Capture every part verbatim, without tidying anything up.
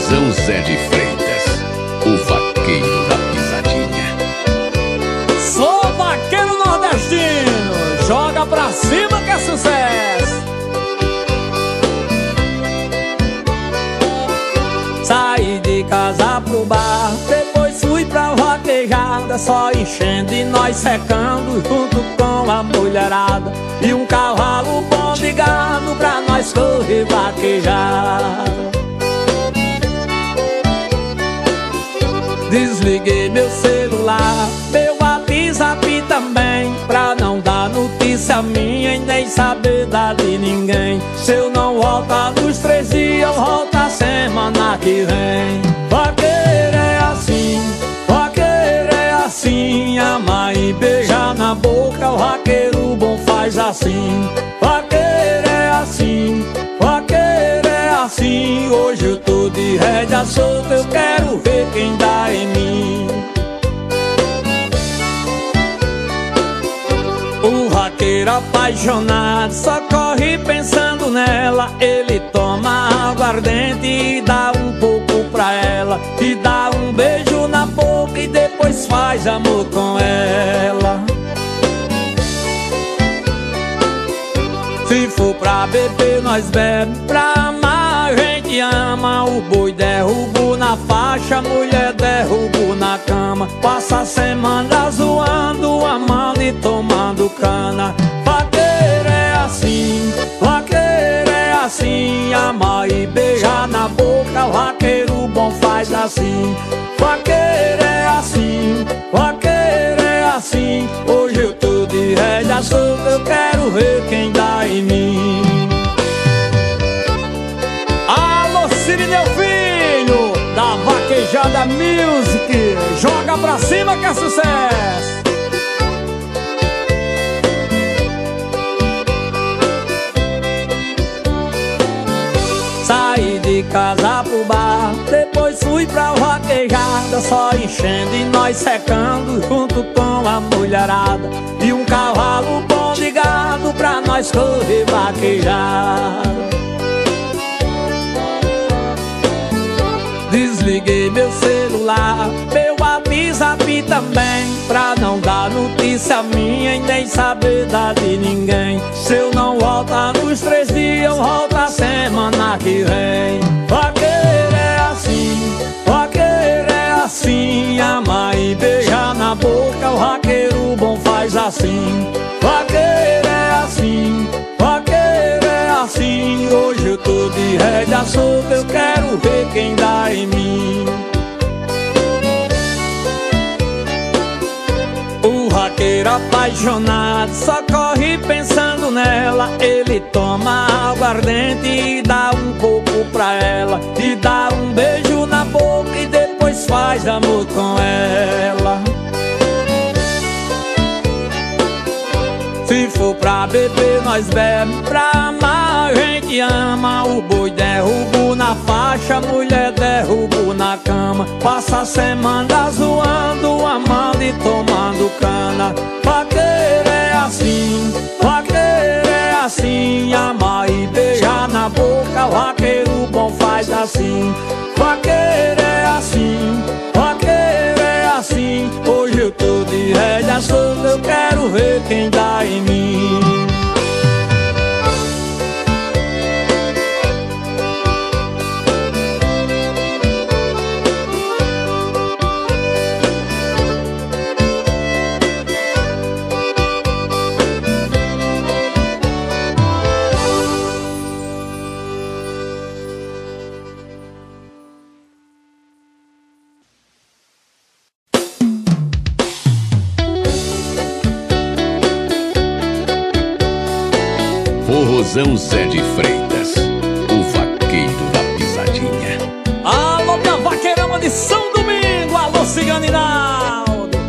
Forrozão Zé de Freitas, o vaqueiro da pisadinha. Sou vaqueiro nordestino, joga pra cima que é sucesso. Saí de casa pro bar, depois fui pra vaquejada, só enchendo e nós secando junto com a mulherada. E um cavalo bom de gado pra nós correr vaquejar. Desliguei meu celular, meu WhatsApp também, pra não dar notícia minha e nem saber da de ninguém. Se eu não voltar nos três dias, eu volto a semana que vem. Vaqueiro é assim, vaqueiro é assim, ama e beija na boca, o vaqueiro bom faz assim. Vaqueiro é assim, vaqueiro é assim, hoje eu tô de rédea solta, eu quero ver quem dá em mim. O vaqueiro apaixonado só corre pensando nela. Ele toma aguardente e dá um pouco pra ela, e dá um beijo na boca e depois faz amor com ela. Se for pra beber, nós bebe, pra amar a gente ama. O boi derrubo na faixa, a mulher derrubo na cama. Passa a semana zoando, amando e tomando cana. Vaqueiro é assim, vaqueiro é assim, ama e beija na boca, vaqueiro bom faz assim. Vaqueiro é assim, vaqueiro é assim, hoje eu tô de rédea solta, eu quero ver quem dá em mim. Alô, Cirineu Filho, da Vaquejada Music, joga pra cima que é sucesso. Saí de casa pro bar, depois fui pra vaquejada, só enchendo e nós secando junto com a mulherada. E um cavalo bom de gado pra nós correr vaquejar. Desliguei meu celular, meu WhatsApp também, pra não dar notícia minha e nem saber da de ninguém. Se eu não voltar nos três dias, eu volto a semana que vem. Vaqueiro é assim, vaqueiro é assim, ama e beija na boca, o vaqueiro bom faz assim. Vaqueiro é assim, vaqueiro é assim, hoje eu tô de rédea solta, eu quero ver quem dá em mim. O vaqueiro apaixonado só corre pensando nela. Ele toma aguardente e dá um pouco pra ela, e dá um beijo na boca e depois faz amor com ela. Se for pra beber, nós bebe, pra amar a gente ama. O boi derrubo na faixa, a mulher derrubo na cama. Passa a semana zoando, amando e tomando cana. Vaqueiro é assim, vaqueiro é assim, ama e beija na boca, vaqueiro bom faz assim. Vaqueiro é assim, vaqueiro é assim, hoje eu tô de rédea solta, eu quero ver quem dá em mim. Forrozão Zé de Freitas, o vaqueiro da pisadinha. Alô, minha vaqueirama de São Domingo, alô, Cigano Hinaldo.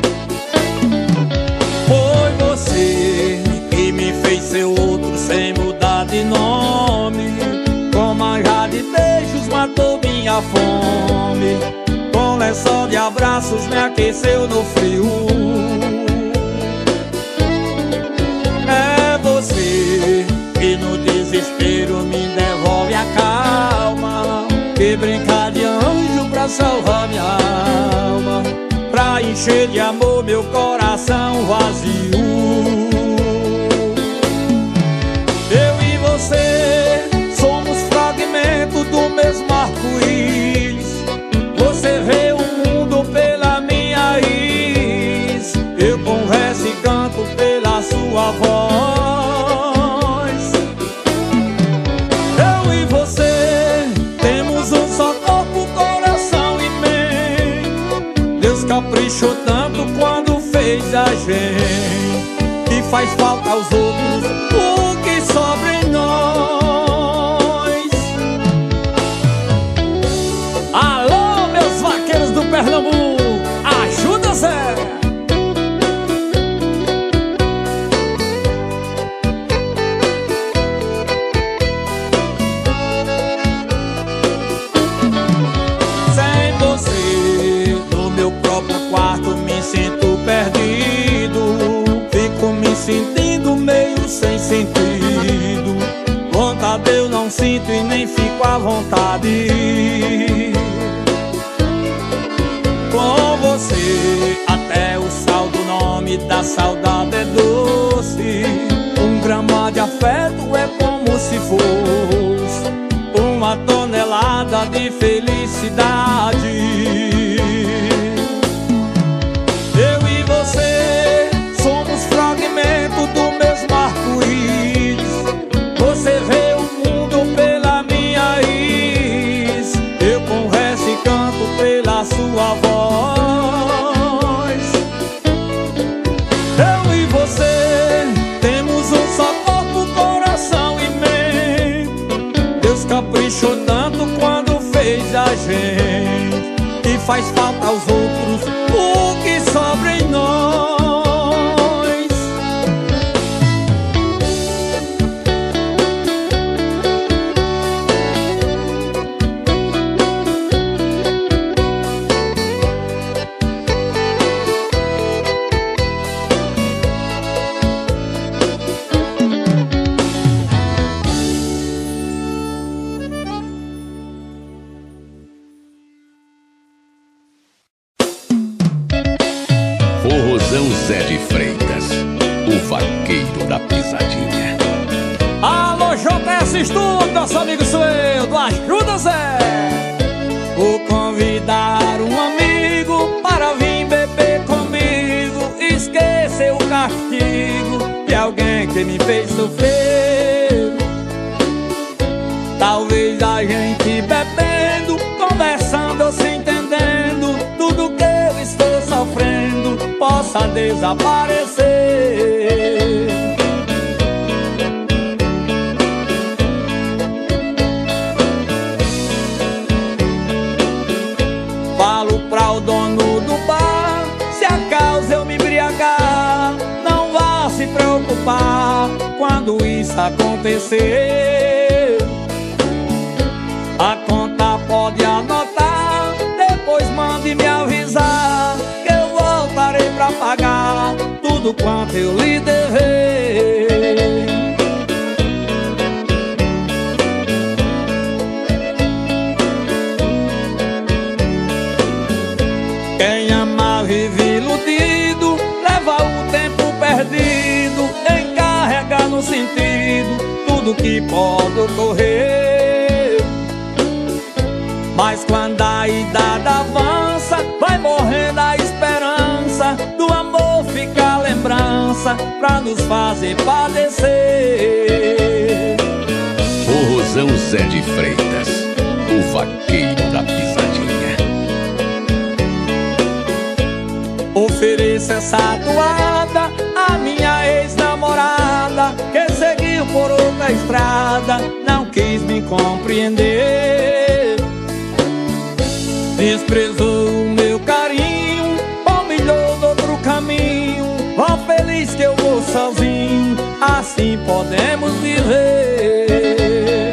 Foi você que me fez ser outro sem mudar de nome. Com manjar de beijos matou minha fome, com lençol de abraços me aqueceu no frio. É você que no desespero me devolve a calma, que brincar de salvar minha alma, pra encher de amor meu coração vazio. Eu e você somos fragmentos do mesmo arco-íris. Você vê o mundo pela minha raiz, eu converso e canto pela sua voz. Eu e você temos um só corpo, coração e mente. Deus caprichou tanto quando fez a gente, que faz falta aos outros o que sobra em nós. Alô, meus vaqueiros do Pernambuco, ajuda, Zé! Sem você no meu próprio quarto me sinto perdido, fico me sentindo meio sem sentido. Vontade eu não sinto e nem fico à vontade. Com você até o sal do nome da saudade é doce. Um grama de afeto é como se fosse uma tonelada de felicidade. Eu e você somos fragmentos do mesmo arco-íris. Você vê o mundo pela minha raiz, eu converso e canto pela sua voz. Eu e você temos um só corpo, coração e mente. Deus caprichou tanto quando fez a gente, e faz falta aos outros o que sobra em nós. Forrozão Zé de Freitas, o vaqueiro da pisadinha. Alô, J S Studio, nosso amigo Sueldo, ajuda, Zé! Vou convidar um amigo para vir beber comigo, esquecer o castigo de alguém que me fez sofrer. Talvez a gente bebendo, conversando ou se entendendo, tudo que eu estou sofrendo possa desaparecer. Falo pra o dono do bar, se a causa eu me embriagar, não vá se preocupar quando isso acontecer. A conta pode anotar, depois mande me avisar, que eu voltarei pra pagar tudo quanto eu lhe dever. Quem ama vive iludido, leva o tempo perdido, encarrega no sentido tudo que pode ocorrer. Mas quando a idade avança, vai morrendo a esperança, do amor fica a lembrança pra nos fazer padecer. Forrozão Zé de Freitas, o vaqueiro da pisadinha. Ofereço essa toada à minha ex-namorada, que seguiu por outra estrada, não quis me compreender. Desprezou o meu carinho, humilhou do outro caminho. Ó feliz que eu vou sozinho, assim podemos viver.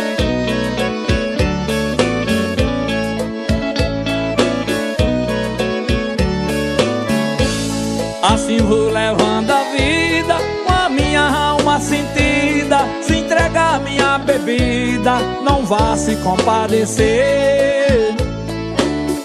Assim vou levando a vida, com a minha alma sentida, se entregar minha bebida, não vá se compadecer.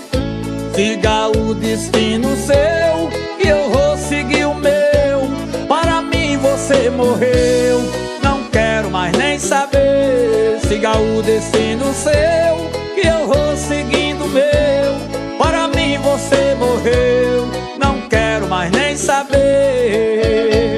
Siga o destino seu, que eu vou seguir o meu. Para mim você morreu, não quero mais nem saber. Siga o destino seu, que eu vou seguindo o meu. Para mim você morreu, não quero mais nem saber.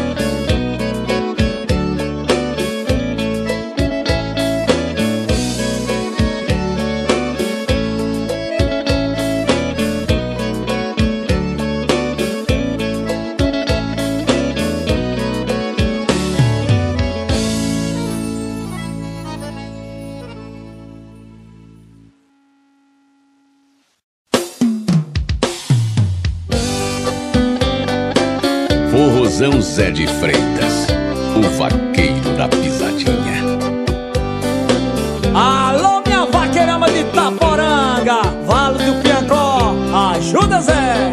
Forrozão Zé de Freitas, o vaqueiro da pisadinha. Alô, minha vaqueirama de Itaporanga, Vale do Piancó, ajuda Zé!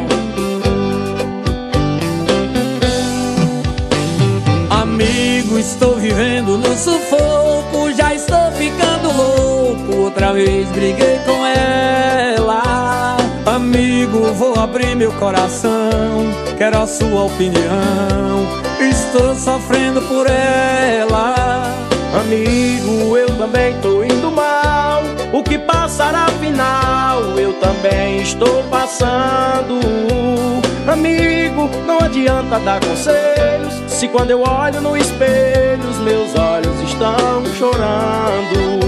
Amigo, estou vivendo no sufoco, já estou ficando louco. Outra vez briguei com ela. Amigo, vou abrir meu coração, quero a sua opinião. Estou sofrendo por ela. Amigo, eu também tô indo mal. O que passará afinal? Eu também estou passando. Amigo, não adianta dar conselhos, se quando eu olho no espelho os meus olhos estão chorando.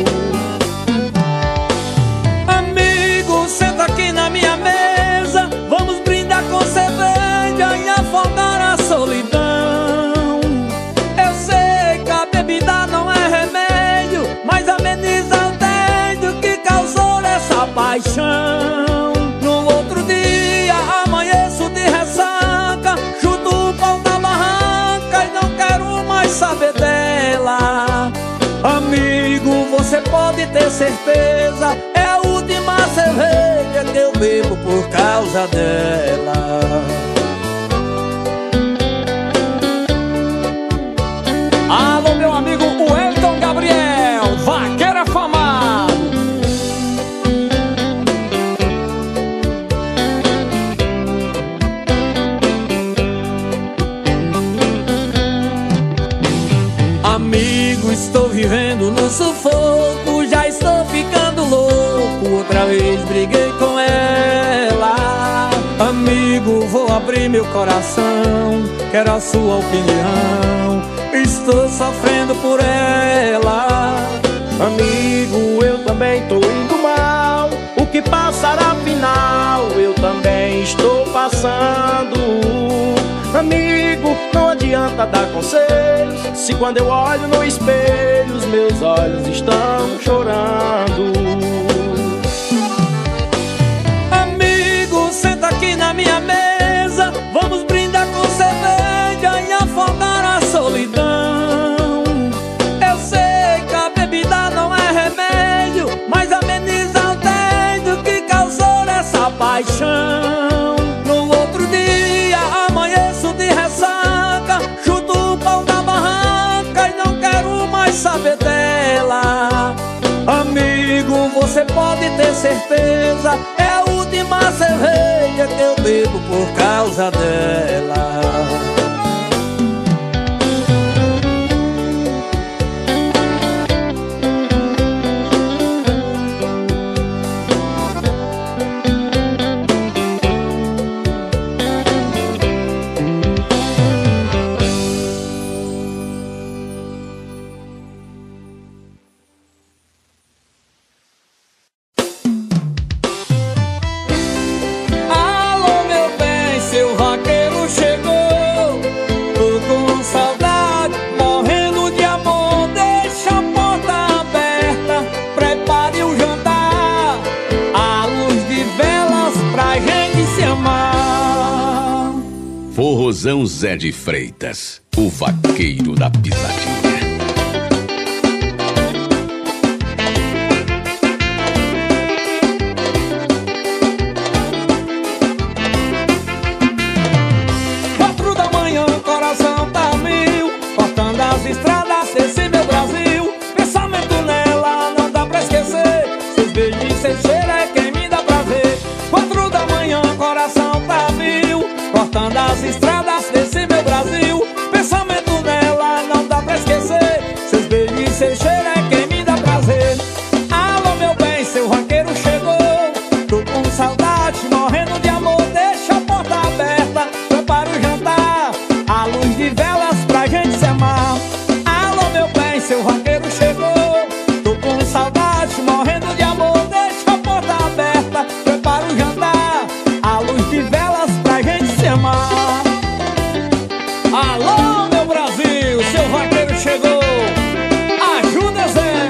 Amigo, senta aqui na minha mesa, vamos brindar com cerveja e afogar a solidão. Eu sei que a bebida não é remédio, mas ameniza o tédio que causou essa paixão. No outro dia amanheço de ressaca, chuto o pau na barranca e não quero mais saber dela. Amigo, você pode ter certeza, é a última cerveja que eu bebo por causa dela. Alô, meu amigo Wellington Gabriel, vaqueiro afamado. Amigo, estou vivendo no sufoco, já estou ficando louco. Outra vez briguei com ela. Amigo, vou abrir meu coração, quero a sua opinião. Estou sofrendo por ela. Amigo, eu também tô indo mal. O que passará afinal? Eu também estou passando. Amigo, não adianta dar conselhos, se quando eu olho no espelho os meus olhos estão chorando. Amigo, senta aqui na minha mesa, vamos brindar com cerveja e afogar a solidão. Eu sei que a bebida não é remédio, mas ameniza o tédio que causou essa paixão. No outro dia amanheço de ressaca, chuto o pau na barranca e não quero mais saber dela. Amigo, você pode ter certeza, é a última cerveja que eu bebo por causa dela. Forrozão Zé de Freitas, o vaqueiro da pisadinha. Quatro da manhã, o coração tá mil, cortando as estradas desse meu Brasil. Pensamento nela não dá pra esquecer, seus beijos sem cheiro é quem me dá prazer. seu cheiro é quem me dá prazer. Alô meu bem, seu vaqueiro chegou. Tô com saudade, morrendo de amor. Deixa a porta aberta, prepara o jantar, a luz de velas pra gente se amar. Alô meu bem, seu vaqueiro chegou. Tô com saudade, morrendo de amor. Deixa a porta aberta, prepara o jantar, a luz de velas pra gente se amar. Alô meu Brasil, seu vaqueiro chegou. Ajuda Zé.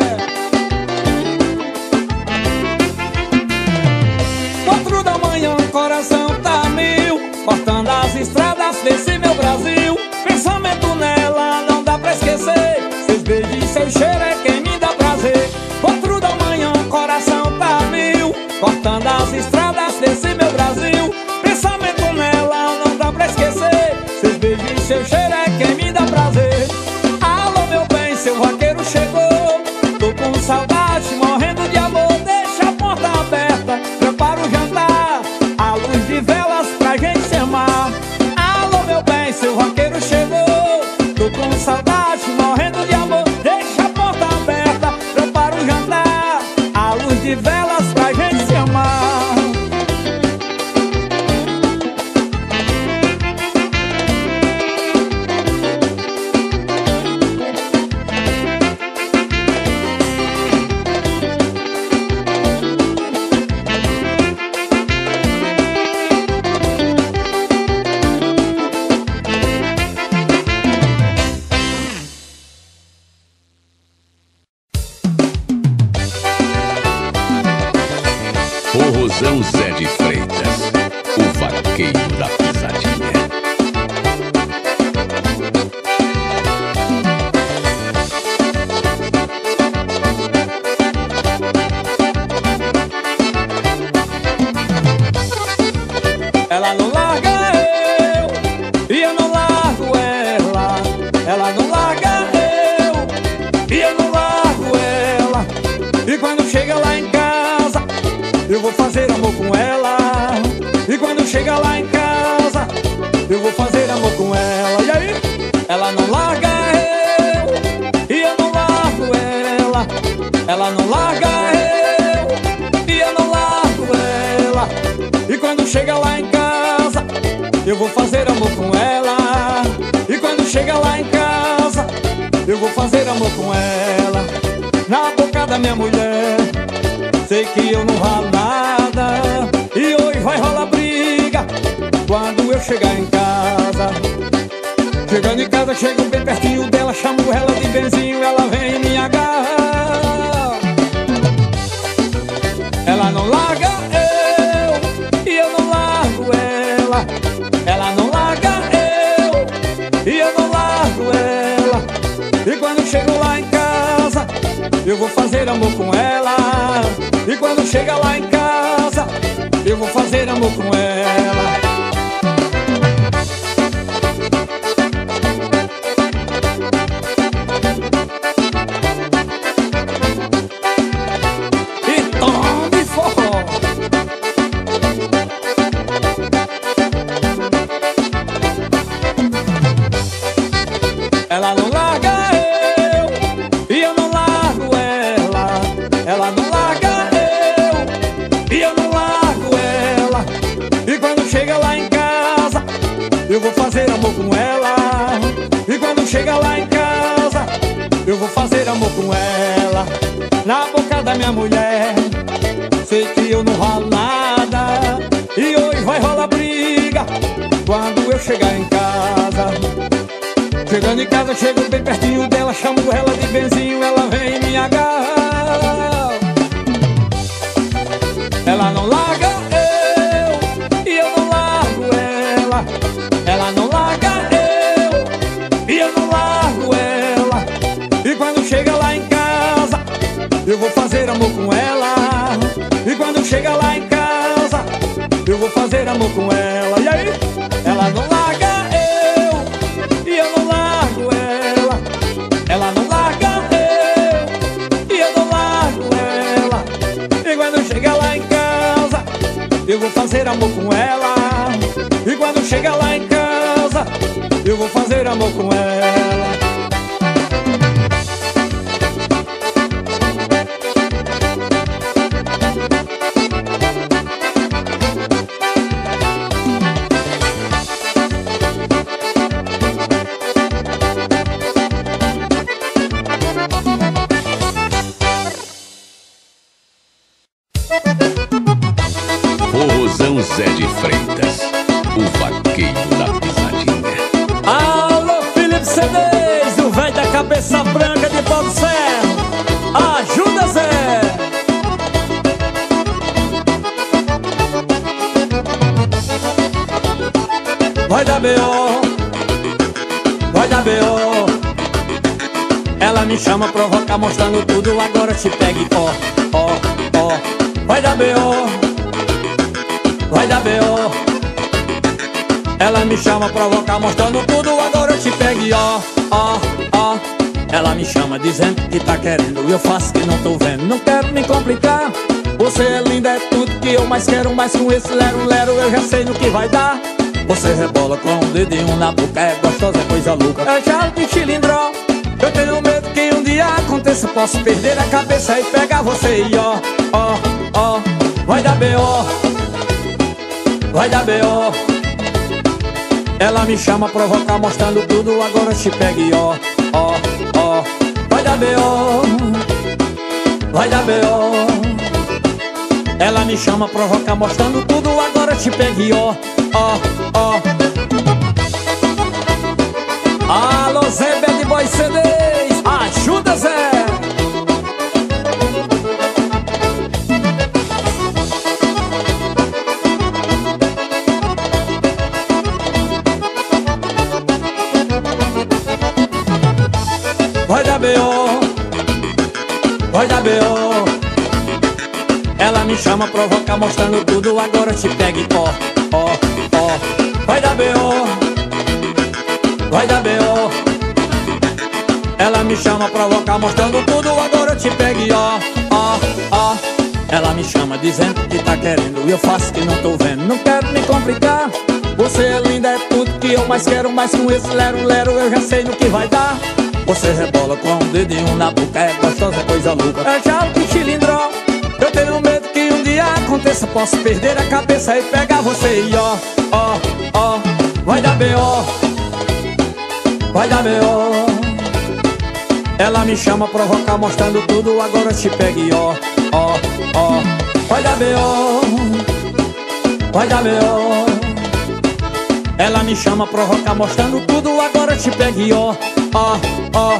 Quatro da manhã, o coração tá mil, cortando as estradas desse meu Brasil. Pensamento nela não dá pra esquecer, seus beijos e seu cheiro é quem me dá prazer. Quatro da manhã, o coração tá mil, cortando as estradas desse meu Brasil. Pensamento nela não dá pra esquecer, seus beijos e seu cheiro é quem me dá prazer. Alô meu bem, seu vaqueiro chegou. Tô com saudade, morrendo de amor. Deixa a porta aberta, prepara o jantar, a luz de velas pra gente se amar. Alô meu bem, seu vaqueiro chegou. Tô com saudade, morrendo de amor. Deixa a porta aberta, prepara o jantar, a luz de velas pra gente se amar. Forrozão Zé de Freitas, o vaqueiro da pisadinha. Ela não larga eu, e eu não largo ela. Ela não larga eu, e eu não largo ela. E quando chega lá em casa, eu vou fazer amor com ela. E quando chega lá em casa, eu vou fazer amor com ela. E aí? Ela não larga eu, e eu não largo ela. Ela não larga eu, e eu não largo ela. E quando chega lá em casa, eu vou fazer amor com ela. E quando chega lá em casa, eu vou fazer amor com ela. Na boca da minha mulher, sei que eu não valo nada, e hoje vai rolar briga quando eu chegar em casa. Chegando em casa, chego bem pertinho dela, chamo ela de benzinho, ela vem e me agarra. Ela não larga eu, e eu não largo ela. Ela não larga eu, e eu não largo ela. E quando chego lá em casa, eu vou fazer amor com ela. E quando chega lá em casa, eu vou fazer amor com ela. E tome forró. Ela não larga eu, e eu não largo ela. Ela não larga eu, e eu não largo ela. E quando chega lá em casa, eu vou fazer amor com ela. E quando chega lá em casa, eu vou fazer amor com ela. Na boca da minha mulher, sei que eu não ralo nada, e hoje vai rolar briga quando eu chegar em casa. Chegando em casa, chego bem pertinho dela, chamo ela de benzinho, ela vem e me agarra. Ela não larga eu, e eu não largo ela. Ela não larga eu, e eu não largo ela. E quando chega lá em casa, eu vou fazer amor com ela. E quando chega lá em casa, eu vou fazer amor com ela. E aí? Ela não larga eu, e eu não largo ela. Ela não larga eu, e eu não largo ela. E quando chega lá em casa, eu vou fazer amor com ela. E quando chega lá em casa, eu vou fazer amor com ela. Zão Zé de Freitas, o vaqueiro da pisadinha. Alô, Felipe Cedês, o velho da cabeça branca de pau do ferro. Ajuda, Zé! Vai dar B O, vai dar B O. Ela me chama, provoca, mostrando tudo, agora te pegue, ó, ó, ó. Vai dar B O, vai dar B O. Ela me chama, provoca, mostrando tudo, agora eu te pegue, ó, ó, ó. Ela me chama dizendo que tá querendo, e eu faço que não tô vendo. Não quero me complicar, você é linda, é tudo que eu mais quero. Mas com esse lero-lero eu já sei no que vai dar. Você rebola com um dedinho na boca, é gostosa, é coisa louca. É já de cilindró, eu tenho medo que um dia aconteça, posso perder a cabeça e pegar você e ó, ó, ó. Vai dar B O, vai dar B O. Ela me chama, provoca, mostrando tudo, agora eu te pegue, ó, ó, ó. Vai dar B O, vai dar B O. Ela me chama, provoca, mostrando tudo, agora eu te pegue, ó, ó, ó. Alô, Zé Bad Boy C Ds, ajuda, Zé! Vai dar B O, vai dar B O. Ela me chama, provoca, mostrando tudo, agora eu te pegue, ó, ó, ó. Vai dar B O, vai dar B O. Ela me chama, provoca, mostrando tudo, agora eu te pegue, ó, ó, ó. Ela me chama dizendo que tá querendo, e eu faço que não tô vendo. Não quero me complicar, você é linda, é tudo que eu mais quero. Mas com esse lero-lero eu já sei no que vai dar. Você rebola com um dedinho na boca, é gostosa, é coisa louca. É já de cilindró, eu tenho medo que um dia aconteça, posso perder a cabeça e pegar você e ó, ó, ó. Vai dar B O, vai dar B O. Ela me chama, provoca, mostrando tudo, agora eu te pegue, ó, ó, ó. Vai dar B O, vai dar B O. Ela me chama, provoca, mostrando tudo, agora eu te pegue, ó, ó, ó.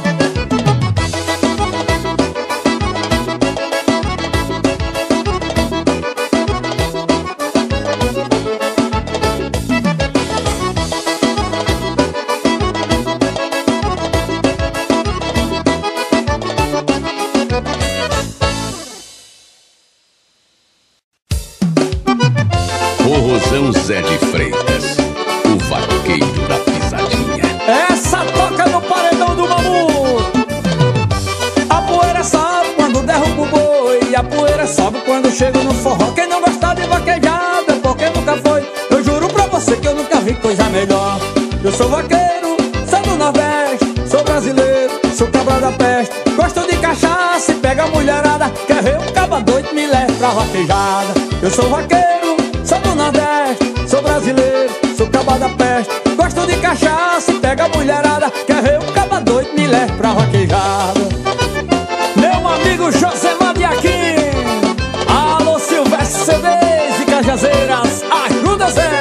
Zão Zé de Freitas, o vaqueiro da pisadinha. Essa toca no paredão do mamuto. A poeira sobe quando derruba o boi, a poeira sobe quando chego no forró. Quem não gosta de vaquejada é porque nunca foi. Eu juro pra você que eu nunca vi coisa melhor. Eu sou vaqueiro, sou do Nordeste, sou brasileiro, sou cabra da peste. Gosto de cachaça e pega a mulherada. Quer ver um caba doido, me leva pra vaquejada. Eu sou vaqueiro, sou do Nordeste, sou brasileiro, sou caba da peste. Gosto de cachaça e pega a mulherada. Quer ver um caba doido, me leva pra vaquejada. Meu amigo Josemar de Aquim, alô Silvestre C Ds e Cajazeiras, ajuda, Zé!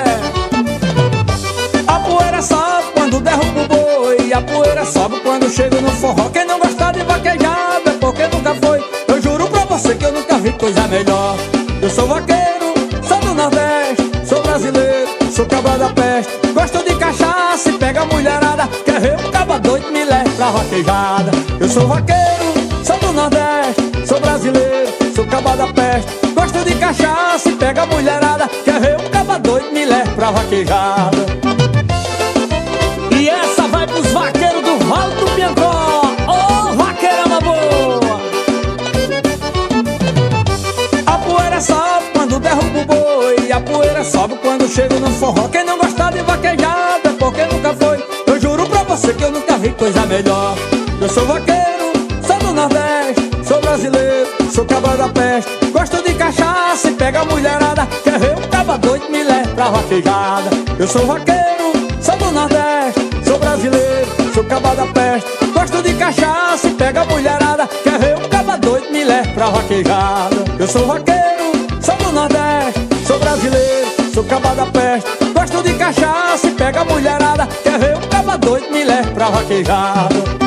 A poeira sobe quando derruba o boi, a poeira sobe quando chego no forró. Quem não gosta de vaquejada é porque nunca foi. Eu juro pra você que eu nunca vi coisa melhor. Eu sou vaqueiro, sou do Nordeste, sou brasileiro, sou cabra da peste. Gosto de cachaça e pega a mulherada. Quer ver um caba doido, me leva pra vaquejada. Eu sou vaqueiro, sou do Nordeste, sou brasileiro, sou cabra da peste. Gosto de cachaça e pega a mulherada. Quer ver um caba doido, me leva pra vaquejada. E essa vai pros vaqueiros do Vale do Piancó. Ô, oh, vaqueirama boa! A poeira sobe quando derruba o boi, a poeira sobe quando chego no forró. Quem não gosta de vaquejada é porque nunca foi. Eu juro pra você que eu nunca vi coisa melhor. Eu sou vaqueiro, sou do Nordeste, sou brasileiro, sou cabra da peste. Gosto de cachaça e pega a mulherada. Quer ver um caba doido, me leva pra vaquejada. Eu sou vaqueiro, sou do Nordeste, sou brasileiro, sou caba da peste. Gosto de cachaça e pega a mulherada. Quer ver um caba doido, me leva pra vaquejada. Eu sou vaqueiro, sou do Nordeste, sou brasileiro, sou caba da peste. Gosto de cachaça e pega a mulherada. Quer ver um caba doido, me leve pra vaquejada.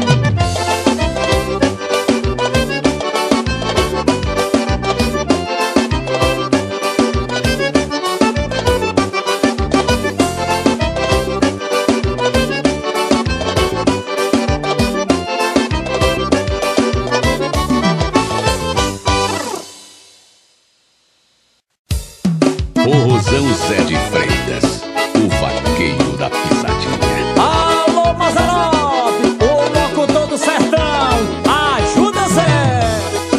Forrozão Zé de Freitas, o vaqueiro da pisadinha. Alô, Mazarope, o locutor do sertão, ajuda Zé.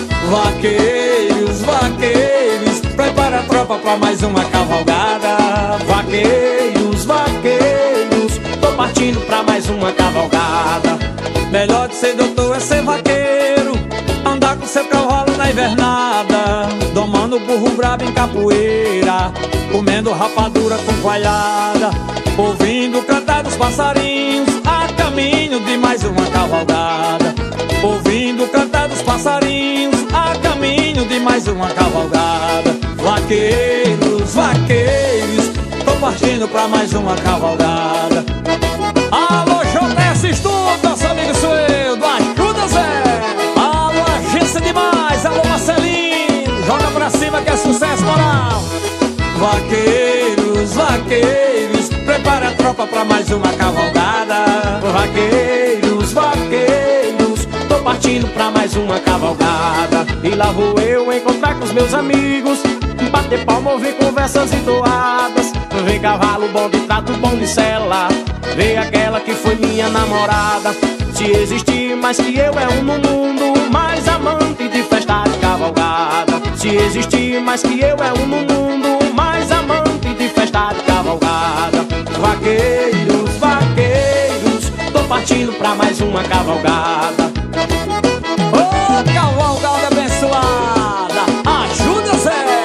Vaqueiros, vaqueiros, prepara a tropa pra mais uma cavalgada. Vaqueiros, vaqueiros, tô partindo pra mais uma cavalgada. Melhor de ser doutor é ser vaqueiro, andar com seu cavalo na invernada, domando burro brabo em capoeira, comendo rapadura com coalhada, ouvindo cantar dos passarinhos a caminho de mais uma cavalgada. Ouvindo cantar dos passarinhos a caminho de mais uma cavalgada. Vaqueiros, vaqueiros, tô partindo pra mais uma cavalgada. Alô, J S Estudo, nosso amigo Sueldo, ajuda Zé. Alô, Agência Demais, alô Marcelinho, joga pra cima que é sucesso moral. Vaqueiros, vaqueiros, prepara a tropa pra mais uma cavalgada. Vaqueiros, vaqueiros, tô partindo pra mais uma cavalgada. E lá vou eu encontrar com os meus amigos, bater palma, ouvir conversas entoadas, ver cavalo bom de trato, bom de sela, ver aquela que foi minha namorada. Se existir mais que eu é um no mundo, mais amante de festa de cavalgada. Se existir mais que eu é um no mundo, mais amante de festa de cavalgada. Vaqueiros, vaqueiros, tô partindo pra mais uma cavalgada. Ô, oh, cavalgada abençoada, ajuda Zé.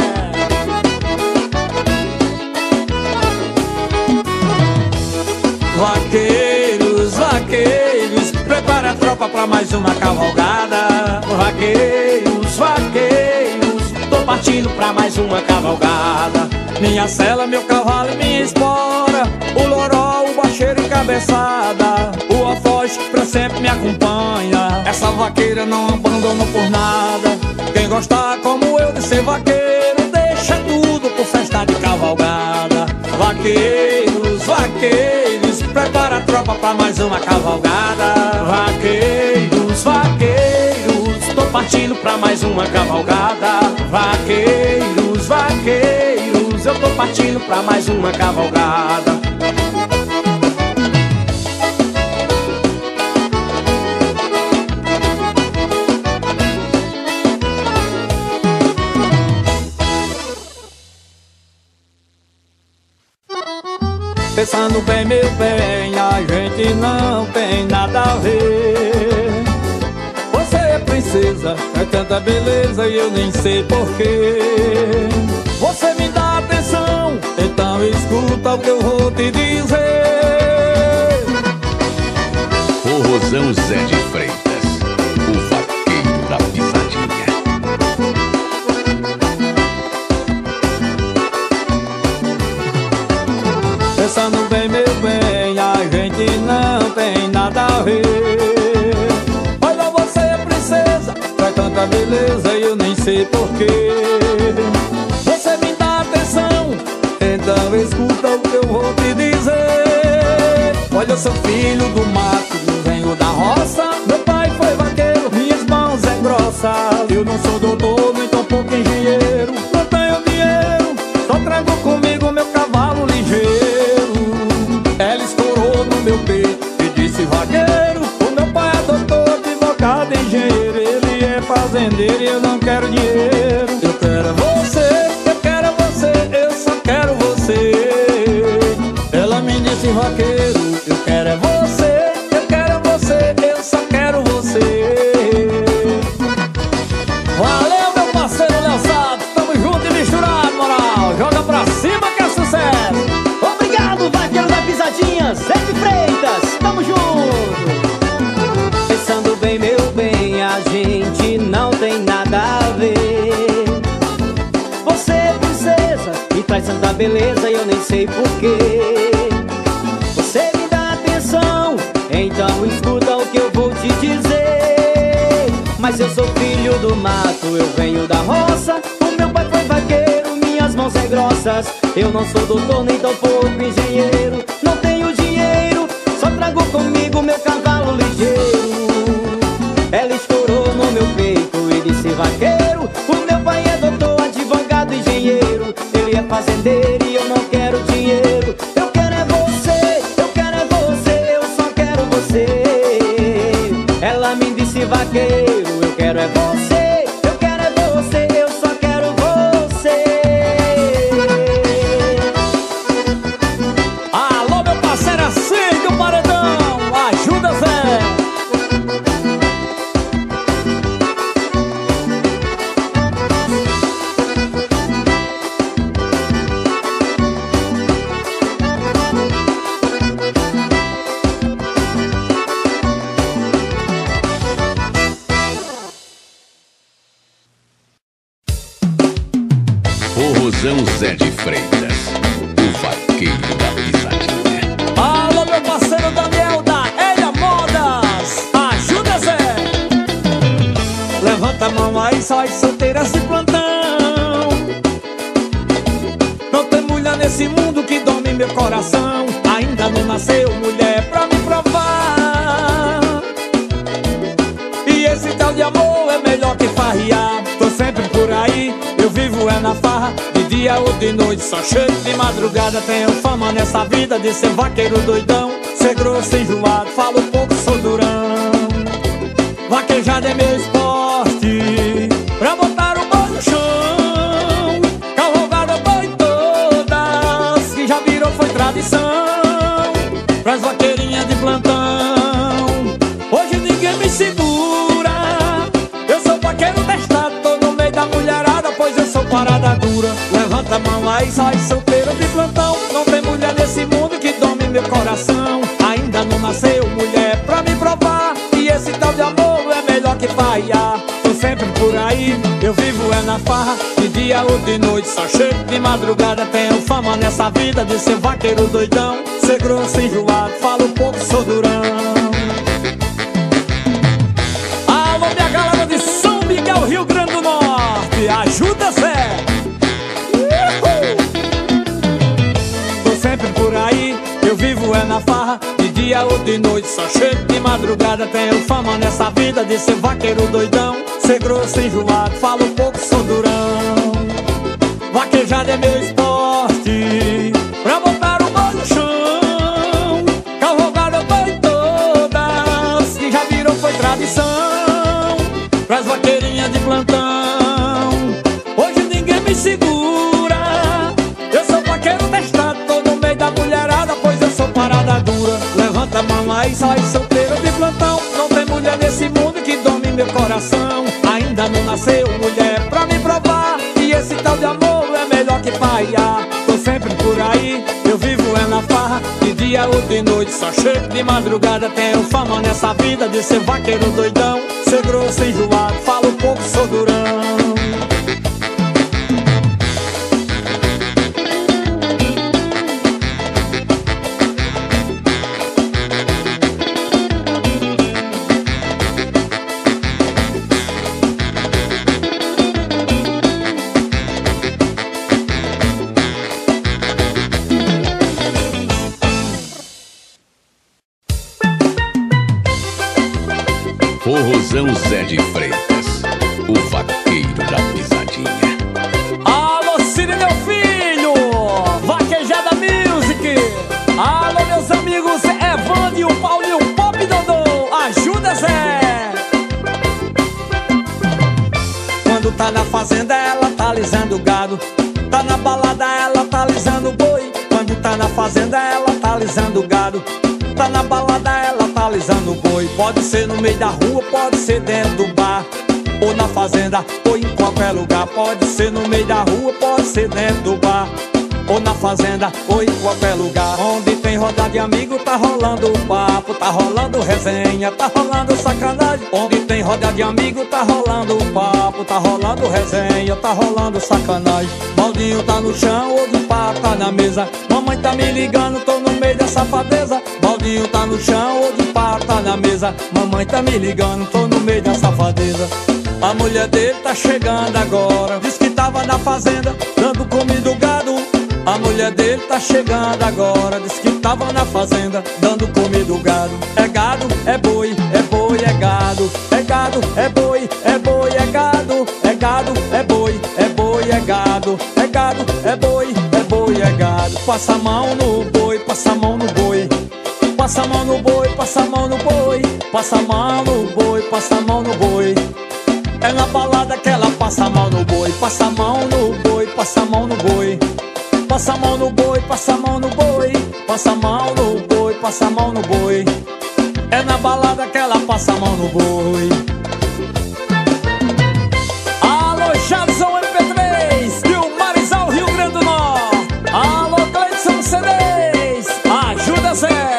Vaqueiros, vaqueiros, prepara a tropa pra mais uma cavalgada. Vaqueiros, vaqueiros, tô partindo pra mais uma cavalgada. Minha sela, meu cavalo e minha espora, o loró, o bacheiro e cabeçada, o alfoz pra sempre me acompanha. Essa vaqueira não abandono por nada. Quem gostar como eu de ser vaqueiro, deixa tudo por festa de cavalgada. Vaqueiros, vaqueiros, prepara a tropa pra mais uma cavalgada. Vaqueiros, vaqueiros, tô partindo pra mais uma cavalgada. Vaqueiros, vaqueiros, eu tô partindo pra mais uma cavalgada. Pensando bem, meu bem, a gente não tem nada a ver. Você é princesa, é tanta beleza e eu nem sei porquê. Você me dá atenção, então escuta o que eu vou te dizer. Forrozão Zé de Freitas, o vaqueiro da pisadinha. Pensando bem, meu bem, a gente não tem nada a ver. Olha, você é princesa, faz tanta beleza e eu nem sei porquê. Você me dá atenção, então escuta o que eu vou te dizer. Olha, eu sou filho do mato, venho da roça. Meu pai foi vaqueiro, minhas mãos é grossa. Eu não sou doutor, nem tão pouco engenheiro. Não tenho dinheiro, só trago comigo meu cavalo ligeiro. Ela estourou no meu peito e disse: vaqueiro, o meu pai é doutor, advogado, engenheiro. Ele é fazendeiro e eu não quero dinheiro. Eu quero é você, eu quero é você, eu só quero você. Ela me disse: vaqueiro, eu quero é você, eu quero é você, eu só quero você. Valeu, meu parceiro Léo Santos, tamo junto e misturado, moral. Joga pra cima que é sucesso. Obrigado, vaqueiro da pisadinha, Zé de Freitas, tamo junto. Pensando bem, meu bem, a gente não tem nada a ver. beleza e eu nem sei porquê. Você me dá atenção, então escuta o que eu vou te dizer. Mas eu sou filho do mato, eu venho da roça. O meu pai foi vaqueiro, minhas mãos é grossas. Eu não sou doutor nem tão pouco engenheiro. Não tenho dinheiro, só trago comigo meu cavalo ligeiro. Ela estourou no meu peito e disse: vaqueiro, o meu pai é doutor, advogado, engenheiro. Ele é fazendeiro e eu não quero dinheiro. Eu quero é você, eu quero é você, eu só quero você. Ela me disse: vaqueiro, eu quero é você, eu quero é você, eu só quero você. Alô, meu parceiro, assim do paredão, ajuda, Zé. Forrozão Zé de Freitas, o vaqueiro da pisadinha. Alô, meu parceiro Daniel da Elia Modas, ajuda, Zé. Levanta a mão aí, só as solteiras de plantão. Não tem mulher nesse mundo que dorme meu coração. Ainda não nasceu mulher pra me provar. E esse tal de amor é melhor que farriar. Tô sempre por aí, eu vivo é na farra. De dia ou de noite, só chego de madrugada. Tenho fama nessa vida de ser vaqueiro doidão. Ser grosso, enjoado, falo pouco, sou durão. Vaquejada é meu esporte, pra botar o boi no chão. Cavalgada boi todas, que já virou, foi tradição. Pras vaqueirinhas de plantão, hoje ninguém me segura. Eu sou vaqueiro testado, tô no meio da mulherada, pois eu sou parada dura. Levanta a mão aí, sai solteiro de plantão. Não tem mulher nesse mundo que dorme meu coração. Ainda não nasceu mulher pra me provar. E esse tal de amor é melhor que farriar. Tô sempre por aí, eu vivo é na farra. De dia ou de noite, só chego de madrugada. Tenho fama nessa vida de ser vaqueiro doidão. Ser grosso, enjoado, falo pouco, sou durão. Alô, minha galera de São Miguel, Rio Grande do Norte, ajuda, Zé. Tô sempre por aí, eu vivo é na farra. De dia ou de noite, só chego de madrugada. Tenho fama nessa vida de ser vaqueiro doidão. Ser grosso, enjoado, falo pouco, sou durão. Vaquejada é meu esporte, pra botar o boi no chão. Cavalgada eu boi todas, que já virou, foi tradição. Pras vaqueirinhas de plantão, hoje ninguém me segura. Eu sou vaqueiro testado, tô no meio da mulherada, pois eu sou parada dura. Levanta a mão aí, sai solteiro de plantão. Não tem mulher nesse mundo que dorme meu coração. Ainda não nasceu mulher pra me provar. E esse tal de amor é melhor que farriar. Tô sempre por aí, eu vivo é na farra. De dia ou de noite, só chego de madrugada. Tenho fama nessa vida de ser vaqueiro doidão. Ser grosso, enjoado, falo pouco, sou durão. Forrozão Zé de Freitas, o vaqueiro da pisadinha. Alô, Cine, meu filho, Vaquejada Music. Alô, meus amigos Evandro, Paulinho, Pop e Dodô, ajuda, Zé. Quando tá na fazenda, ela tá alisando o gado. Tá na balada, ela tá alisando o boi. Quando tá na fazenda, ela tá alisando o gado. Tá na balada, ela tá alisando o boi. Pode ser no meio da rua, pode ser dentro do bar, ou na fazenda, ou em qualquer lugar. Pode ser no meio da rua, pode ser dentro do bar, ou na fazenda, ou em qualquer lugar. Onde tem roda de amigo, tá rolando papo, tá rolando resenha, tá rolando sacanagem. Onde tem roda de amigo, tá rolando papo, tá rolando resenha, tá rolando sacanagem. Balde Baldinho tá no chão, ou de pato tá na mesa. Mamãe tá me ligando, tô no meio da safadeza. Baldinho tá no chão, ou de pato tá na mesa. Mamãe tá me ligando, tô no meio da safadeza. A mulher dele tá chegando agora, diz que tava na fazenda dando comida ao gado. A mulher dele tá chegando agora, diz que tava na fazenda dando comida ao gado. É gado, é boi, é boi, é gado. É gado, é boi, é boi, é gado. É gado, é boi, é boi, é gado. É gado, é boi, é boi, é gado. Passa a mão no boi, passa a mão no boi. Passa a mão no boi, passa a mão no boi. Passa a mão no boi, passa a mão no boi. É na balada que ela passa a mão no boi. Passa a mão no boi, passa a mão no boi. Passa a mão no boi, passa a mão no boi. Passa a mão no boi, passa a mão no boi. É na balada que ela passa a mão no boi. Alô, Jadson M P três, Rio Marizal, Rio Grande do Norte. Alô, Cleiton C Ds, ajuda Zé.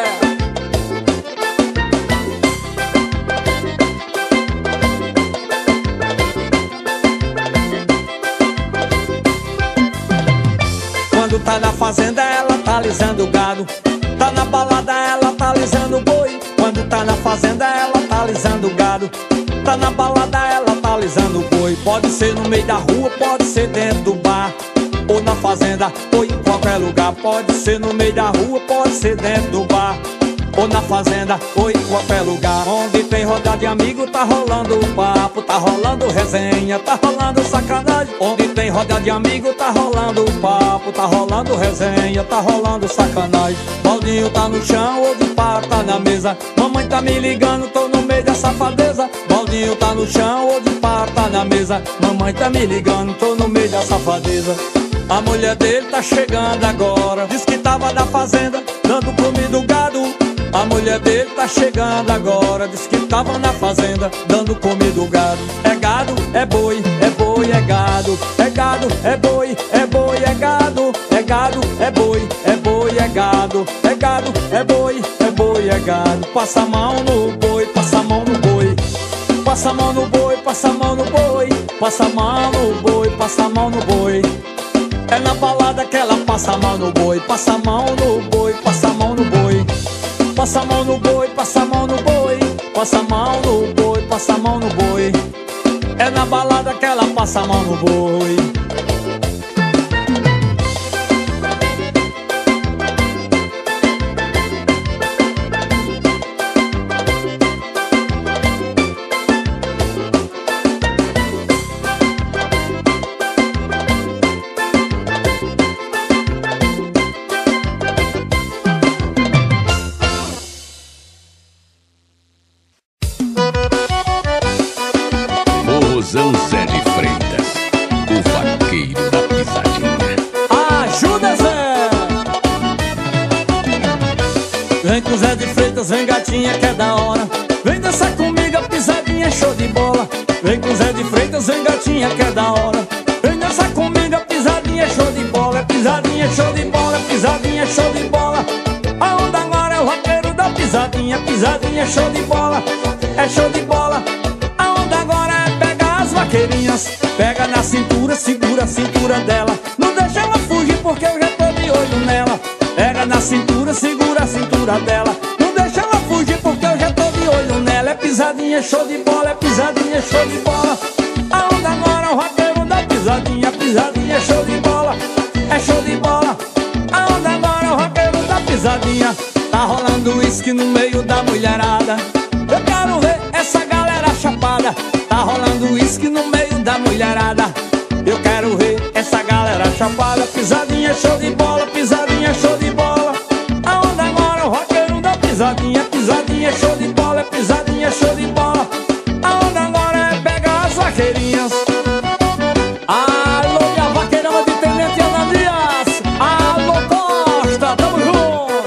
Quando tá na fazenda ela tá alisando o gado. Tá na balada ela tá alisando o boi. Quando tá na fazenda ela tá alisando o gado. Tá na balada ela tá alisando o boi. Pode ser no meio da rua, pode ser dentro do bar, ou na fazenda, ou em qualquer lugar. Pode ser no meio da rua, pode ser dentro do bar, ou na fazenda, ou em qualquer lugar. Onde tem roda de amigo tá rolando papo, tá rolando resenha, tá rolando sacanagem. Onde tem roda de amigo tá rolando papo, tá rolando resenha, tá rolando sacanagem. Baldinho tá no chão, ou de pato tá na mesa. Mamãe tá me ligando, tô no meio da safadeza. Baldinho tá no chão, ou de pato tá na mesa. Mamãe tá me ligando, tô no meio da safadeza. A mulher dele tá chegando agora, diz que tava na fazenda dando comida ao gado. A mulher dele tá chegando agora, diz que tava na fazenda dando comida ao gado. É gado, é boi, é boi, é gado. É gado, é boi, é boi, é gado. É gado, é boi, é boi, é gado. É gado, é boi, é boi, é gado. Passa a mão no boi, passa a mão no boi. Passa a mão no boi, passa a mão no boi. Passa a mão no boi, passa a mão no boi. É na balada que ela passa a mão no boi. Passa a mão no boi, passa a mão no boi. Passa a mão no boi, passa a mão no boi. Passa a mão no boi, passa a mão no boi. É na balada que ela passa a mão no boi. Forrozão Zé de Freitas, o vaqueiro da pisadinha. Ajuda Zé! Vem com Zé de Freitas, vem gatinha que é da hora. Vem dançar comigo, a pisadinha é show de bola. Vem com Zé de Freitas, vem gatinha que é da hora. Vem dançar comigo, a pisadinha é show de bola. É pisadinha, é show de bola, é pisadinha, é show de bola. A onda agora é o vaqueiro da pisadinha. Pisadinha é show de bola, é show de bola. A onda agora é pegar as vaqueirinhas. Pega na cintura, segura a cintura dela. Não deixa ela fugir porque eu já tô de olho nela. Pega na cintura, segura a cintura dela. Não deixa ela fugir porque eu já tô de olho nela. É pisadinha, é show de bola, é pisadinha, é show de bola. A onda agora é o vaqueiro da pisadinha. Pisadinha é show de bola, é show de bola. A onda agora é o vaqueiro da pisadinha. Tá rolando uísque no meio da mulherada. Eu quero ver essa galera chapada. Tá rolando uísque no meio da mulherada. Eu quero ver essa galera chapada. Pisadinha, show de bola, pisadinha, show de bola. A onda agora é o roqueiro da pisadinha. Pisadinha, show de bola, pisadinha, show de bola. A onda agora é pegar as vaqueirinhas. Alô, minha vaqueirama de Tenente Ananias. Alô, Costa, tamo junto.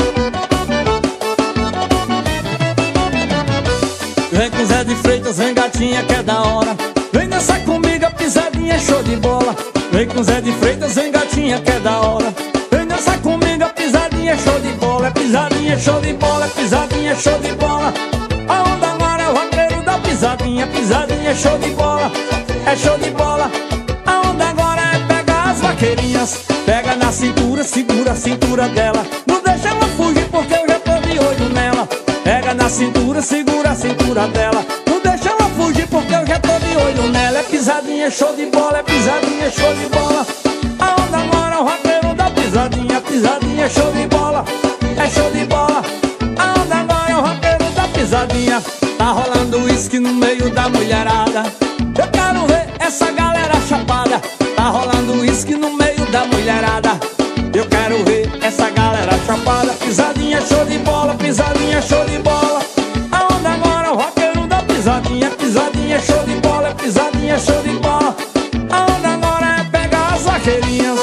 Vem com Zé de Freitas, vem gatinha que é da hora. Vem dançar comigo, a pisadinha é show de bola. Vem com Zé de Freitas, vem gatinha que é da hora. Vem dançar comigo, a pisadinha é show de bola. É pisadinha, é show de bola, é pisadinha, é show de bola. A onda agora é o vaqueiro da pisadinha. Pisadinha é show de bola, é show de bola. A onda agora é pegar as vaqueiras. vaqueirinhas. Pega na cintura, segura a cintura dela. Não deixa ela fugir porque eu já tô de olho nela. Pega na cintura, segura a cintura dela. Não deixa ela fugir porque eu já tô de olho nela. É pisadinha, show de bola, é pisadinha, show de bola. A onda agora, o vaqueiro da pisadinha. Pisadinha, show de bola, é show de bola. A onda agora, o vaqueiro da pisadinha. Tá rolando uísque no meio da mulherada. Eu quero ver essa galera chapada. Tá rolando uísque no meio da mulherada. Eu quero ver essa galera chapada. Pisadinha, show de bola, pisadinha, show de bola. A onda agora, o vaqueiro da pisadinha. Pisadinha, show de bola, pisadinha, show de bola. A onda agora é pegar as vaqueirinhas.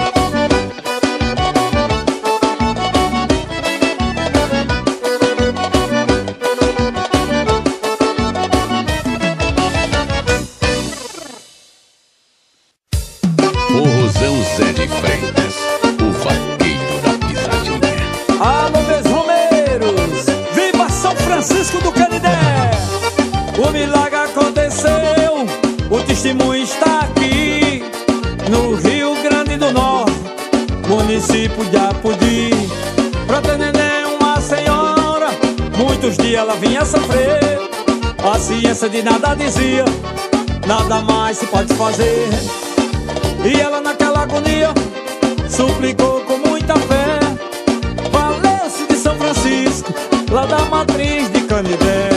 Forrozão Zé de Freitas, o vaqueiro da pisadinha. Alô, meus romeiros, viva São Francisco do Canindé. O milagre aconteceu, o testemunho está aqui no Rio Grande do Norte, município de Apodi. Pra ter neném uma senhora, muitos dias ela vinha sofrer. A ciência de nada dizia, nada mais se pode fazer. E ela naquela agonia suplicou com muita fé. Valeu-se de São Francisco, lá da matriz de Canindé.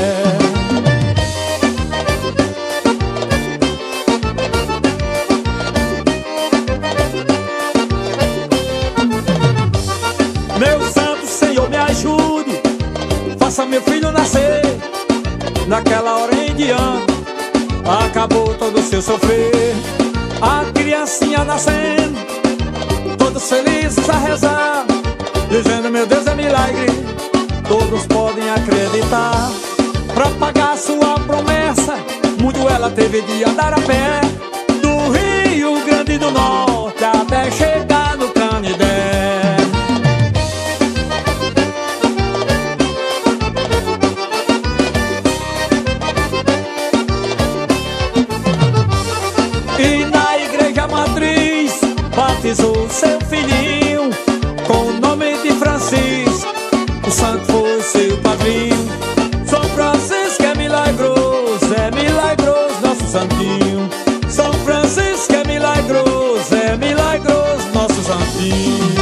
Meu santo Senhor, me ajude, faça meu filho nascer. Naquela hora em diante acabou todo o seu sofrer. A criancinha nascendo, todos felizes a rezar, dizendo: meu Deus é milagre, todos podem acreditar. Pra pagar sua promessa, muito ela teve de andar a pé, do Rio Grande do Norte até chegar no Canindé. E na igreja matriz batizou seu filhinho com o nome de Francisco. O santo foi seu padrinho. São Francisco é milagroso, é milagroso nosso santinho. São Francisco é milagroso, é milagroso nosso santinho.